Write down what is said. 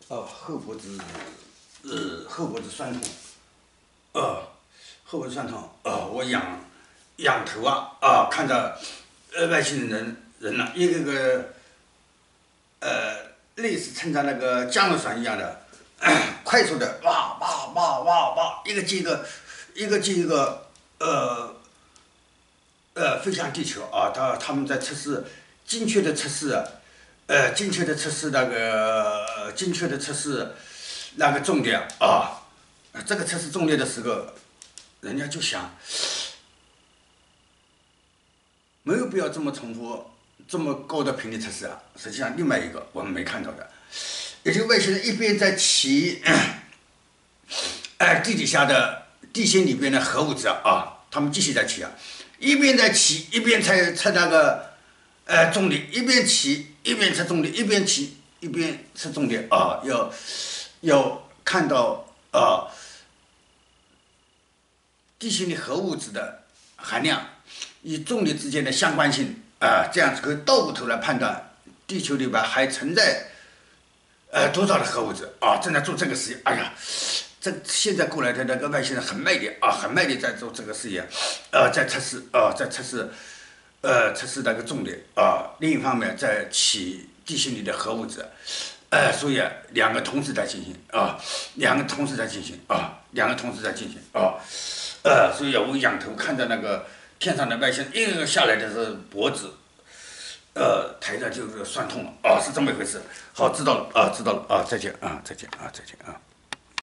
后脖子酸痛，后脖子酸痛，我仰头看着外星人了，一个个类似乘着那个降落伞一样的，快速的哇，一个接一个飞向地球啊，他们在测试精确的测试。精确的测试那个重点啊，这个测试重点的时候，人家就想，没有必要这么重复这么高的频率测试啊。实际上，另外一个我们没看到的，也就是外星人一边在骑，地底下的地心里边的核物质啊，他们继续在骑啊，一边在骑一边测那个。重力一边骑一边测重力，一边骑一边测重力啊，要看到地心里核物质的含量与重力之间的相关性这样子可以倒过头来判断地球里边还存在多少的核物质啊，正在做这个实验。哎呀，现在过来的那个外星人很卖力很卖力在做这个实验，在测试测试那个重力另一方面在起地心里的核物质，所以两个同时在进行所以我仰头看着那个天上的外星人一个下来的是脖子，抬着就是酸痛了是这么一回事。好，知道了再见再见。